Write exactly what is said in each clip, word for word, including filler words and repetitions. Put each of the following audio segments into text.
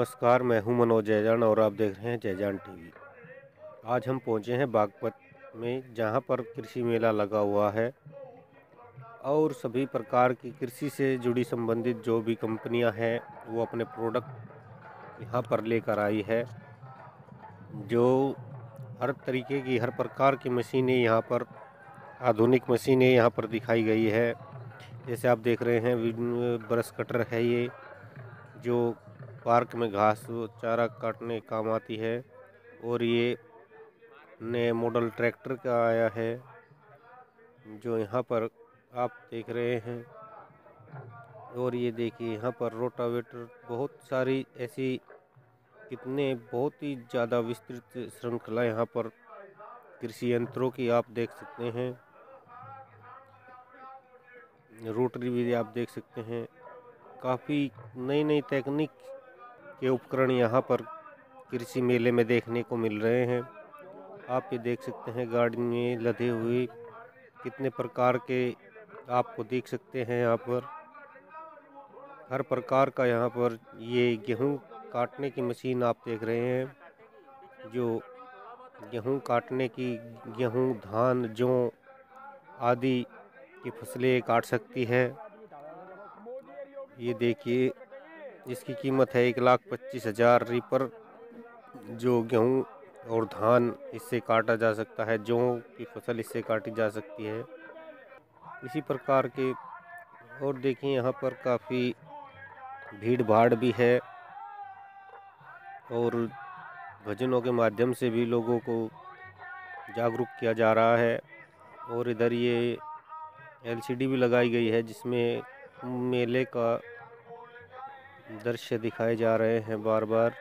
नमस्कार, मैं हूं मनोज जैजान और आप देख रहे हैं जैजान टीवी। आज हम पहुंचे हैं बागपत में, जहां पर कृषि मेला लगा हुआ है और सभी प्रकार की कृषि से जुड़ी संबंधित जो भी कंपनियां हैं वो अपने प्रोडक्ट यहां पर लेकर आई है। जो हर तरीके की, हर प्रकार की मशीनें यहां पर, आधुनिक मशीनें यहां पर दिखाई गई है। जैसे आप देख रहे हैं, ब्रश कटर है ये, जो पार्क में घास चारा काटने काम आती है। और ये नए मॉडल ट्रैक्टर का आया है, जो यहाँ पर आप देख रहे हैं। और ये देखिए, यहाँ पर रोटावेटर, बहुत सारी ऐसी कितने बहुत ही ज़्यादा विस्तृत श्रृंखला यहाँ पर कृषि यंत्रों की आप देख सकते हैं। रोटरी भी आप देख सकते हैं। काफ़ी नई नई तकनीक के उपकरण यहाँ पर कृषि मेले में देखने को मिल रहे हैं। आप ये देख सकते हैं, गाड़ी में लदे हुए कितने प्रकार के आपको देख सकते हैं। यहाँ पर हर प्रकार का, यहाँ पर ये गेहूं काटने की मशीन आप देख रहे हैं, जो गेहूं काटने की, गेहूं, धान, जौ आदि की फसलें काट सकती है। ये देखिए, इसकी कीमत है एक लाख पच्चीस हजार रीपर, जो गेहूं और धान इससे काटा जा सकता है, जौ की फसल इससे काटी जा सकती है। इसी प्रकार के और देखिए, यहाँ पर काफ़ी भीड़ भाड़ भी है और भजनों के माध्यम से भी लोगों को जागरूक किया जा रहा है। और इधर ये एलसीडी भी लगाई गई है, जिसमें मेले का दृश्य दिखाए जा रहे हैं। बार बार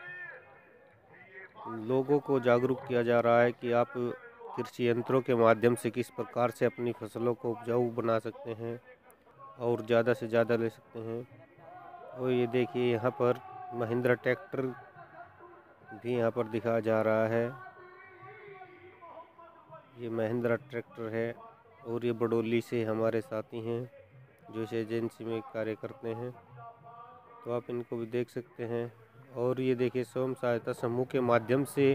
लोगों को जागरूक किया जा रहा है कि आप कृषि यंत्रों के माध्यम से किस प्रकार से अपनी फसलों को उपजाऊ बना सकते हैं और ज़्यादा से ज़्यादा ले सकते हैं। और ये देखिए, यहाँ पर महिंद्रा ट्रैक्टर भी यहाँ पर दिखाया जा रहा है। ये महिंद्रा ट्रैक्टर है और ये बडोली से हमारे साथी हैं जो इस एजेंसी में कार्य करते हैं, तो आप इनको भी देख सकते हैं। और ये देखिए, स्वयं सहायता समूह के माध्यम से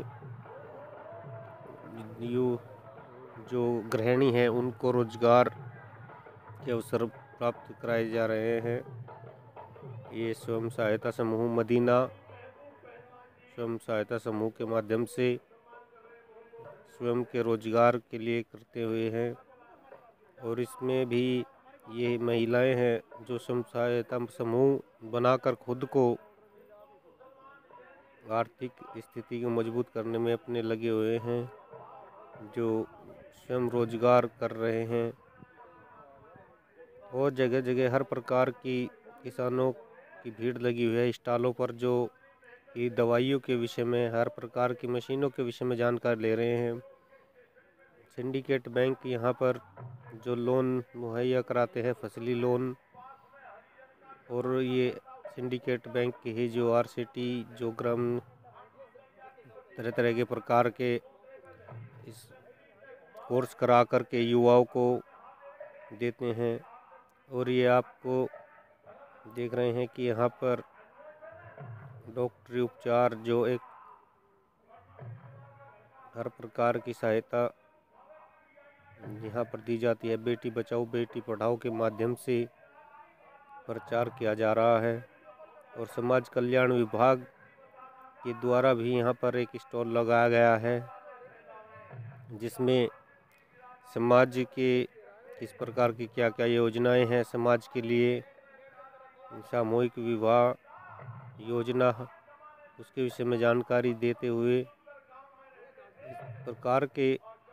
यू जो गृहिणी हैं उनको रोजगार के अवसर प्राप्त कराए जा रहे हैं। ये स्वयं सहायता समूह मदीना स्वयं सहायता समूह के माध्यम से स्वयं के रोजगार के लिए करते हुए हैं। और इसमें भी ये महिलाएं हैं जो स्वयं सहायता समूह बनाकर खुद को आर्थिक स्थिति को मजबूत करने में अपने लगे हुए हैं, जो स्वयं रोजगार कर रहे हैं। और जगह जगह हर प्रकार की किसानों की भीड़ लगी हुई है स्टॉलों पर, जो कि दवाइयों के विषय में, हर प्रकार की मशीनों के विषय में जानकारी ले रहे हैं। सिंडिकेट बैंक यहाँ पर जो लोन मुहैया कराते हैं, फसली लोन, और ये सिंडिकेट बैंक की ही जो आरसीटी, जो ग्राम तरह तरह के प्रकार के इस कोर्स करा कर के युवाओं को देते हैं। और ये आपको देख रहे हैं कि यहाँ पर डॉक्टरी उपचार, जो एक हर प्रकार की सहायता यहाँ पर दी जाती है। बेटी बचाओ बेटी पढ़ाओ के माध्यम से प्रचार किया जा रहा है। और समाज कल्याण विभाग के द्वारा भी यहाँ पर एक स्टॉल लगाया गया है, जिसमें समाज के किस प्रकार की क्या क्या योजनाएं हैं समाज के लिए, सामूहिक विवाह योजना, उसके विषय में जानकारी देते हुए इस प्रकार के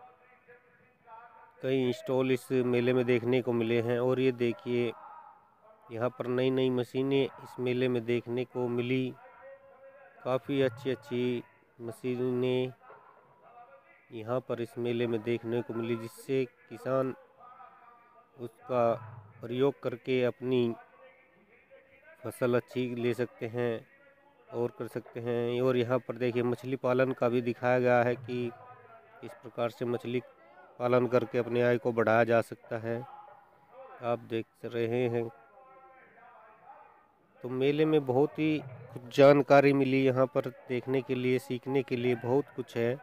कई स्टॉल इस मेले में देखने को मिले हैं। और ये देखिए, यहाँ पर नई नई मशीनें इस मेले में देखने को मिली। काफ़ी अच्छी अच्छी मशीनें यहाँ पर इस मेले में देखने को मिली, जिससे किसान उसका प्रयोग करके अपनी फसल अच्छी ले सकते हैं और कर सकते हैं। और यहाँ पर देखिए, मछली पालन का भी दिखाया गया है कि इस प्रकार से मछली पालन करके अपने आय को बढ़ाया जा सकता है। आप देख रहे हैं। तो मेले में बहुत ही कुछ जानकारी मिली, यहाँ पर देखने के लिए, सीखने के लिए बहुत कुछ है।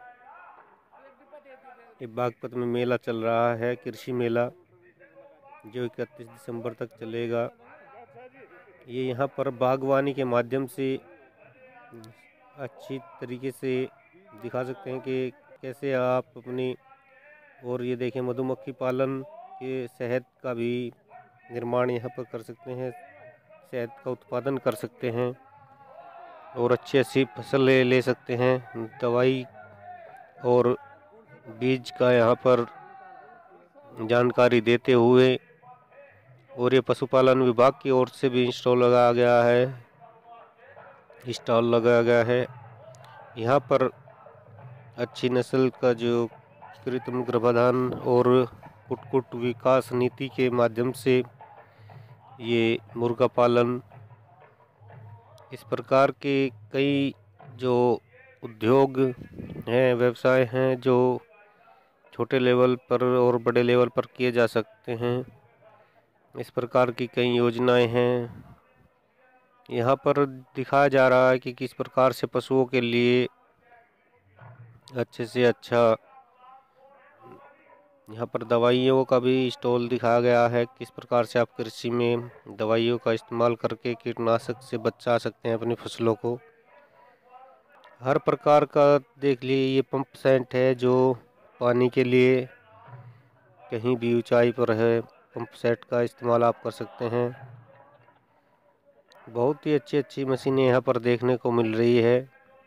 ये बागपत में मेला चल रहा है, कृषि मेला, जो इकतीस दिसंबर तक चलेगा। ये यहाँ पर बागवानी के माध्यम से अच्छी तरीके से दिखा सकते हैं कि कैसे आप अपनी, और ये देखें मधुमक्खी पालन के शहद का भी निर्माण यहाँ पर कर सकते हैं, शहद का उत्पादन कर सकते हैं और अच्छी अच्छी फसल ले, ले सकते हैं। दवाई और बीज का यहाँ पर जानकारी देते हुए, और ये पशुपालन विभाग की ओर से भी इंस्टॉल लगाया गया है स्टॉल लगाया गया है। यहाँ पर अच्छी नस्ल का जो कृत्रिम गर्भाधान और कुक्कुट विकास नीति के माध्यम से ये मुर्गा पालन, इस प्रकार के कई जो उद्योग हैं, व्यवसाय हैं, जो छोटे लेवल पर और बड़े लेवल पर किए जा सकते हैं, इस प्रकार की कई योजनाएं हैं। यहाँ पर दिखाया जा रहा है कि किस प्रकार से पशुओं के लिए अच्छे से अच्छा, यहाँ पर दवाइयों का भी स्टॉल दिखाया गया है, किस प्रकार से आप कृषि में दवाइयों का इस्तेमाल करके कीटनाशक से बचा सकते हैं अपनी फसलों को। हर प्रकार का देख लिए, ये पंप सेट है जो पानी के लिए कहीं भी ऊंचाई पर है, पंप सेट का इस्तेमाल आप कर सकते हैं। बहुत ही अच्छी अच्छी मशीनें यहाँ पर देखने को मिल रही है।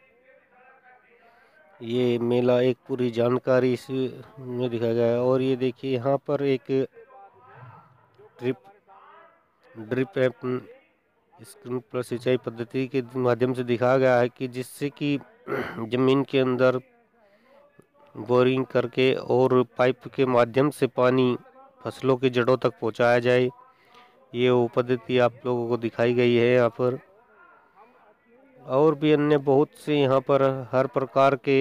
ये मेला एक पूरी जानकारी इसमें दिखाया गया है। और ये देखिए यहाँ पर एक ड्रिप ड्रिप एप स्प्रिंकलर सिंचाई पद्धति के माध्यम से दिखाया गया है कि जिससे कि ज़मीन के अंदर बोरिंग करके और पाइप के माध्यम से पानी फसलों की जड़ों तक पहुंचाया जाए। ये वो पद्धति आप लोगों को दिखाई गई है यहाँ पर। और भी अन्य बहुत से यहाँ पर हर प्रकार के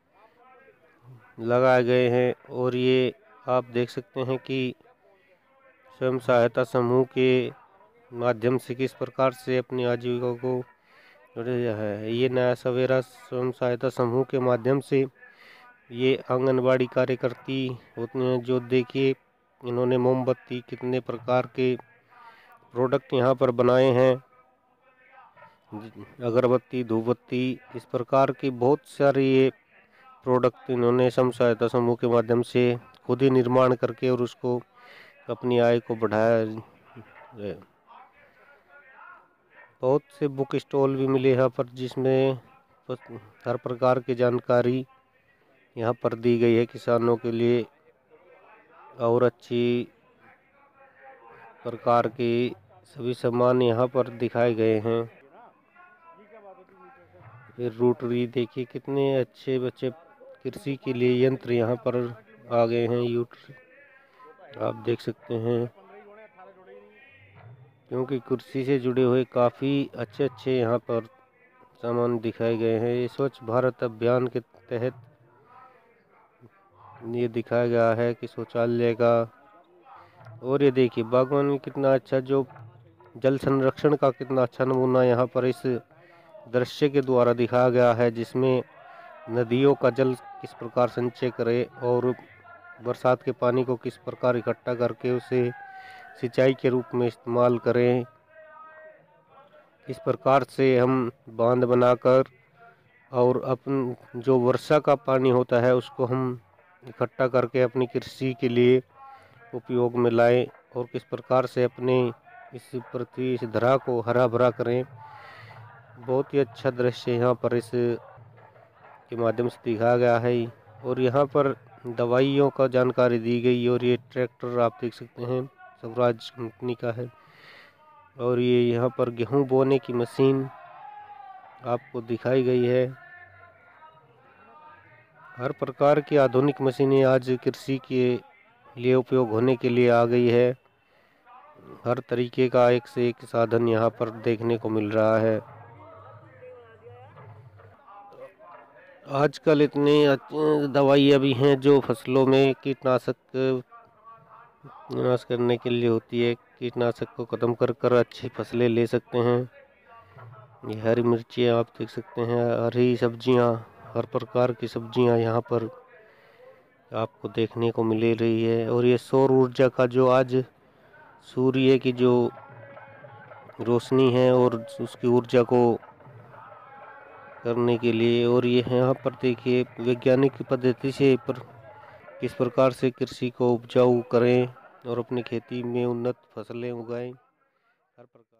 लगाए गए हैं। और ये आप देख सकते हैं कि स्वयं सहायता समूह के माध्यम से किस प्रकार से अपनी आजीविका को जुड़े है। ये नया सवेरा स्वयं सहायता समूह के माध्यम से ये आंगनबाड़ी कार्यकर्ती होती हैं, जो देखिए इन्होंने मोमबत्ती, कितने प्रकार के प्रोडक्ट यहाँ पर बनाए हैं, अगरबत्ती, धूपबत्ती, इस प्रकार की बहुत सारे ये प्रोडक्ट इन्होंने स्वयं सहायता समूह के माध्यम से खुद ही निर्माण करके और उसको अपनी आय को बढ़ाया। बहुत से बुक स्टॉल भी मिले यहाँ पर, जिसमें हर प्रकार की जानकारी यहाँ पर दी गई है किसानों के लिए, और अच्छी प्रकार के सभी सामान यहाँ पर दिखाए गए हैं। फिर रोटरी देखिए, कितने अच्छे बच्चे कृषि के लिए यंत्र यहाँ पर आ गए हैं, यूट्र आप देख सकते हैं, क्योंकि कृषि से जुड़े हुए काफ़ी अच्छे अच्छे यहाँ पर सामान दिखाए गए हैं। ये स्वच्छ भारत अभियान के तहत ये दिखाया गया है कि शौचालय का। और ये देखिए बागवानी कितना अच्छा, जो जल संरक्षण का कितना अच्छा नमूना यहाँ पर इस दृश्य के द्वारा दिखाया गया है, जिसमें नदियों का जल किस प्रकार संचय करें और बरसात के पानी को किस प्रकार इकट्ठा करके उसे सिंचाई के रूप में इस्तेमाल करें, किस प्रकार से हम बांध बनाकर और अपन जो वर्षा का पानी होता है उसको हम इकट्ठा करके अपनी कृषि के लिए उपयोग में लाएं, और किस प्रकार से अपने इस पृथ्वी, इस धरा को हरा भरा करें। बहुत ही अच्छा दृश्य यहाँ पर इस के माध्यम से दिखाया गया है। और यहाँ पर दवाइयों का जानकारी दी गई। और ये ट्रैक्टर आप देख सकते हैं, स्वराज कंपनी का है। और ये यहाँ पर गेहूं बोने की मशीन आपको दिखाई गई है। हर प्रकार की आधुनिक मशीनें आज कृषि के लिए उपयोग होने के लिए आ गई है। हर तरीके का एक से एक साधन यहाँ पर देखने को मिल रहा है। आजकल इतनी दवाइयाँ भी हैं जो फसलों में कीटनाशक विनाश करने के लिए होती है। कीटनाशक को खत्म कर कर अच्छी फसलें ले सकते हैं। ये हरी मिर्ची आप देख सकते हैं, हरी सब्जियां, हर प्रकार की सब्जियां यहाँ पर आपको देखने को मिल रही है। और ये सौर ऊर्जा का जो आज सूर्य की जो रोशनी है और उसकी ऊर्जा को करने के लिए, और ये यहाँ पर देखिए वैज्ञानिक पद्धति से पर किस प्रकार से कृषि को उपजाऊ करें और अपनी खेती में उन्नत फसलें उगाएं। हर प्रकार